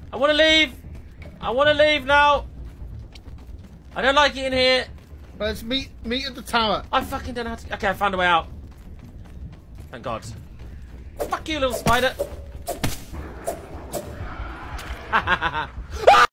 I want to leave. I want to leave now. I don't like it in here. Let's meet at the tower. I fucking don't know how to... Okay, I found a way out. Thank God. Fuck you, little spider. Ah!